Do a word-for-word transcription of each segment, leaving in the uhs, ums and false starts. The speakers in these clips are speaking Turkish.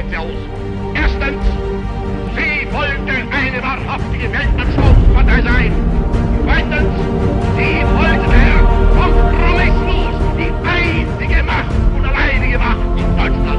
zeigt sie aus. Erstens, sie wollte eine wahrhaftige Weltanschauungspartei sein. Zweitens, sie wollte kompromisslos die einzige Macht und alleinige Macht in Deutschland.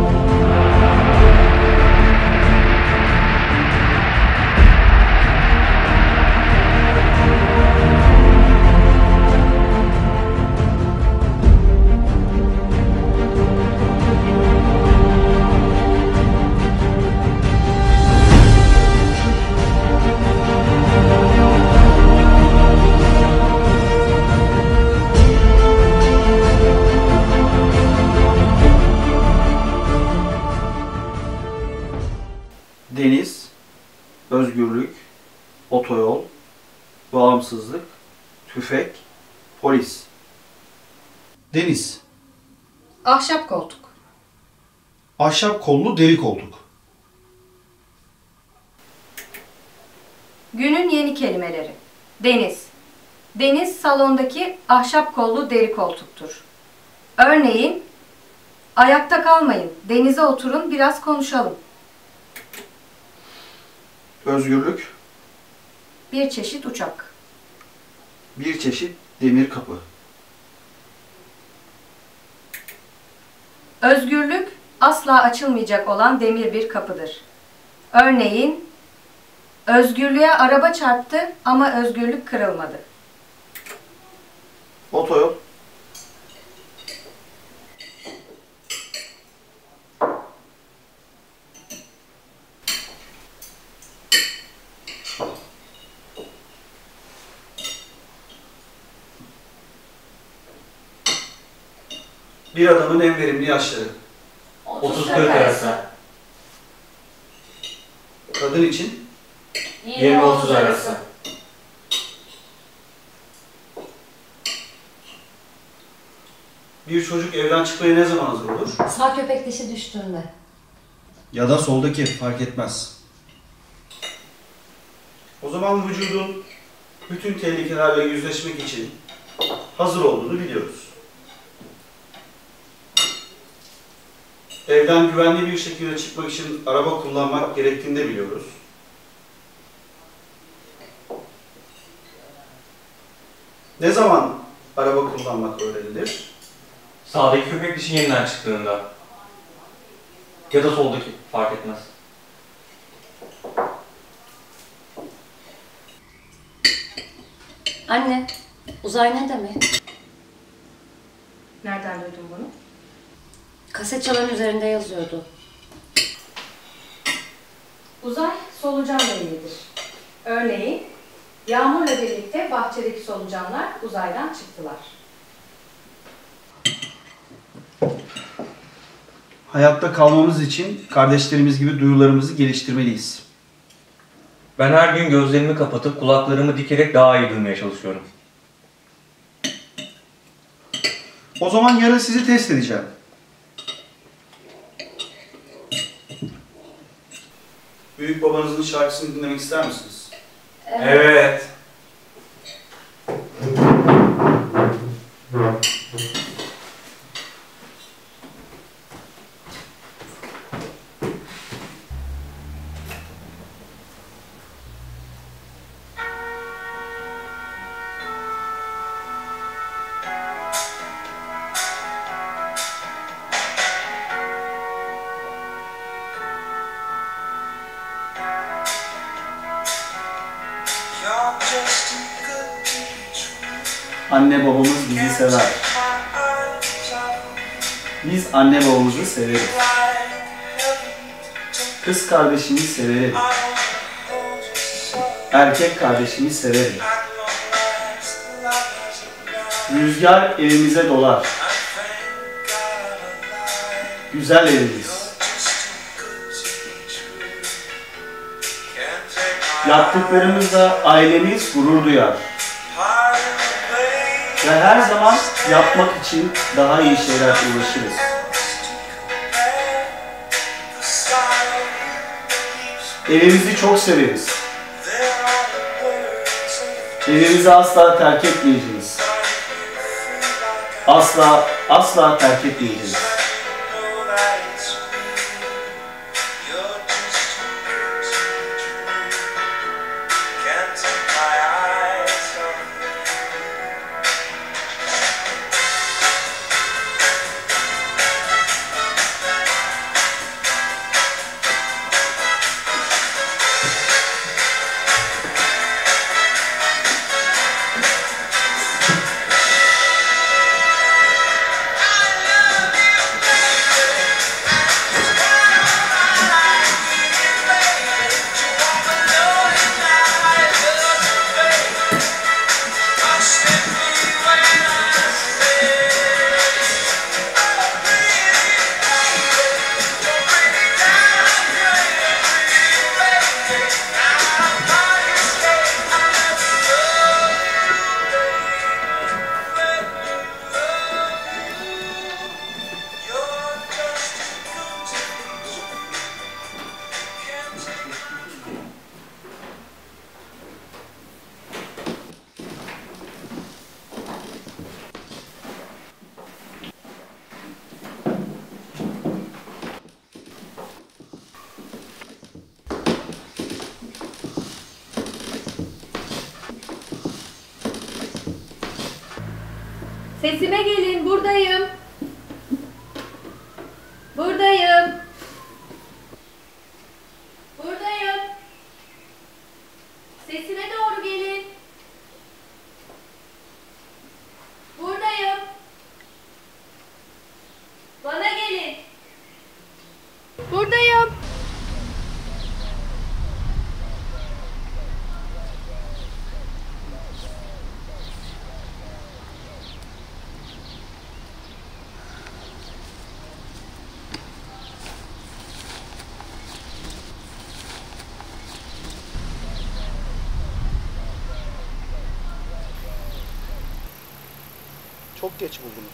Deniz, özgürlük, otoyol, bağımsızlık, tüfek, polis. Deniz, Ahşap koltuk. ahşap kollu deri koltuk. Günün yeni kelimeleri. Deniz. Deniz salondaki ahşap kollu deri koltuktur. Örneğin, ayakta kalmayın, denize oturun biraz konuşalım. Özgürlük, Bir çeşit uçak. bir çeşit demir kapı. Özgürlük, asla açılmayacak olan demir bir kapıdır. Örneğin, özgürlüğe araba çarptı ama özgürlük kırılmadı. Otoyol, bir adamın en verimli yaşları. otuz kırk arası. Kadın için yirmi otuz arası. bir çocuk evden çıkmaya ne zaman hazır olur? Sağ köpek dişi düştüğünde. Ya da soldaki, fark etmez. O zaman vücudun bütün tehlikelerle yüzleşmek için hazır olduğunu biliyoruz. Evden güvenli bir şekilde çıkmak için araba kullanmak gerektiğini de biliyoruz. Ne zaman araba kullanmak öğrenilir? Sağdaki köpek dişi yeniden çıktığında. Ya da soldaki, fark etmez. Anne, uzay ne demek? Nereden duydun bunu? Kaset çaların üzerinde yazıyordu. Uzay solucanla ilgilidir. Örneğin, yağmurla birlikte bahçedeki solucanlar uzaydan çıktılar. Hayatta kalmamız için kardeşlerimiz gibi duyularımızı geliştirmeliyiz. Ben her gün gözlerimi kapatıp kulaklarımı dikerek daha iyi duymaya çalışıyorum. O zaman yarın sizi test edeceğim. Büyük babanızın şarkısını dinlemek ister misiniz? Evet. Anne babamız bizi sever. Biz anne babamızı severiz. Kız kardeşimi severim. Erkek kardeşimi severim. Rüzgar evimize dolar. Güzel evimiz. Yaptıklarımızla ailemiz gurur duyar. Ve her zaman yapmak için daha iyi şeyler ulaşırız. Evimizi çok severiz. Evimizi asla terk etmeyeceğiz. Asla, asla terk etmeyeceğiz. Sesime gelin, buradayım. Buradayım. Buradayım. Sesime doğru gelin. Buradayım. Bana gelin. Buradayım. Çok geç buldunuz.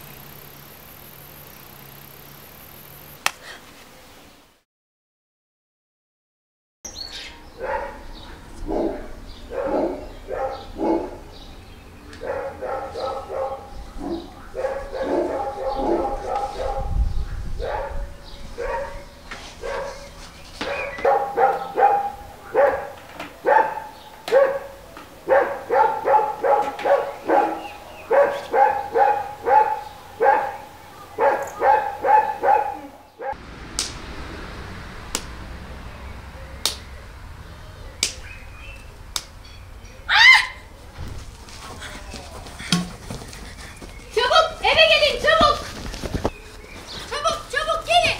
Çabuk eve gelin, çabuk. Çabuk çabuk gelin.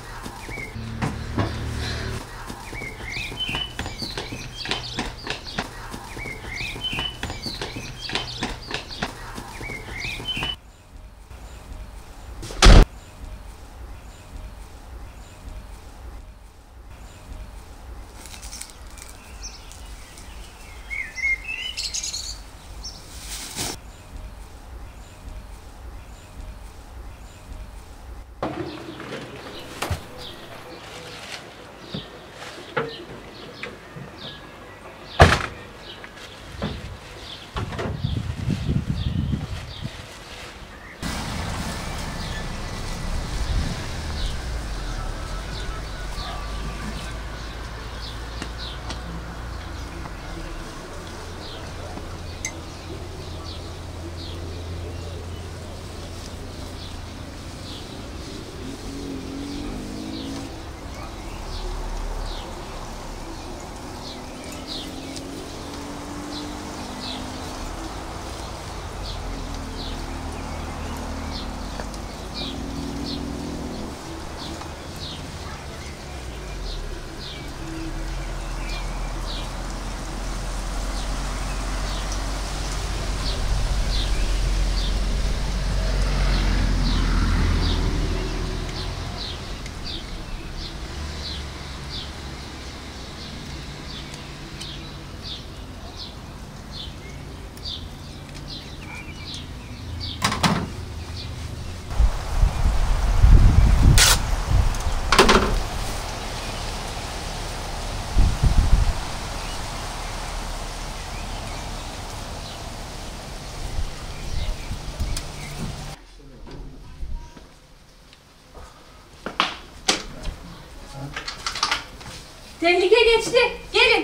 Tehlike geçti. Gelin.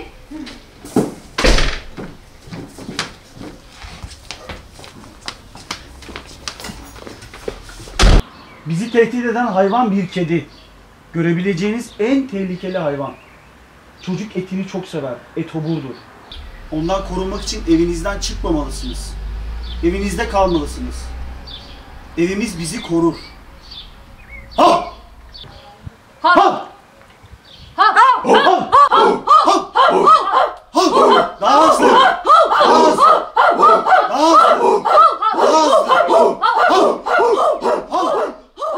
Bizi tehdit eden hayvan bir kedi. Görebileceğiniz en tehlikeli hayvan. Çocuk etini çok sever. Et oburdur. Ondan korunmak için evinizden çıkmamalısınız. Evinizde kalmalısınız. Evimiz bizi korur. Ha! Ha! Ha! Ha! Ha! Ha! Daha hızlı! Daha hızlı! Daha hızlı! Daha hızlı!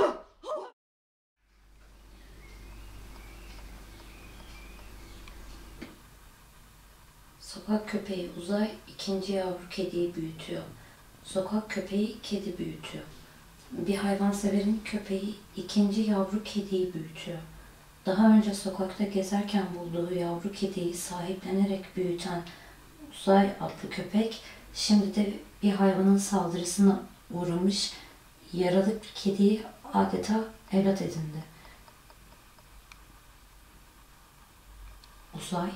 Sokak köpeği Uzay ikinci yavru kediyi büyütüyor. Sokak köpeği kedi büyütüyor. Bir hayvanseverin köpeği ikinci yavru kediyi büyütüyor. Daha önce sokakta gezerken bulduğu yavru kediyi sahiplenerek büyüten Uzay adlı köpek, şimdi de bir hayvanın saldırısına uğramış yaralı bir kediyi adeta evlat edindi. Uzay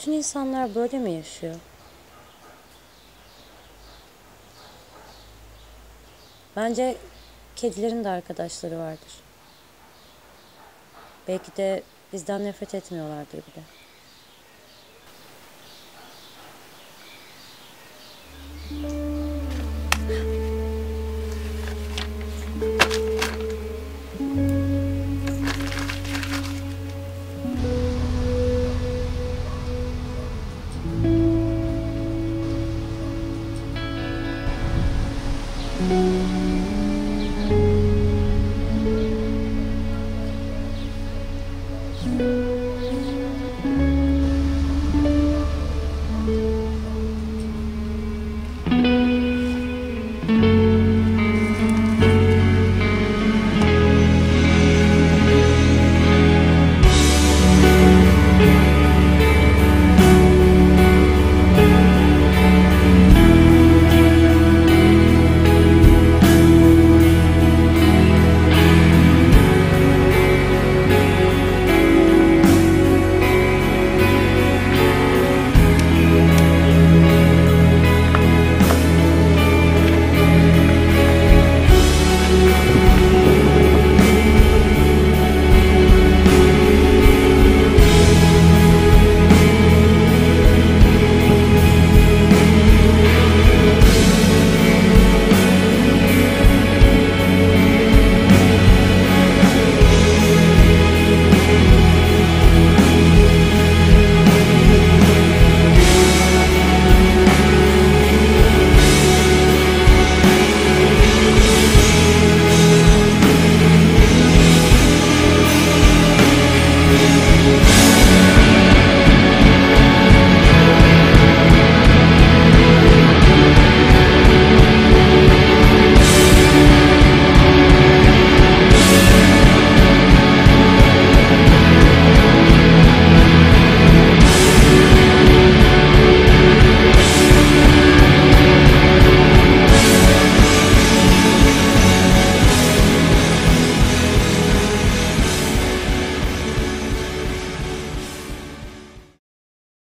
bütün insanlar böyle mi yaşıyor? Bence kedilerin de arkadaşları vardır. Belki de bizden nefret etmiyorlardır bile. Müzik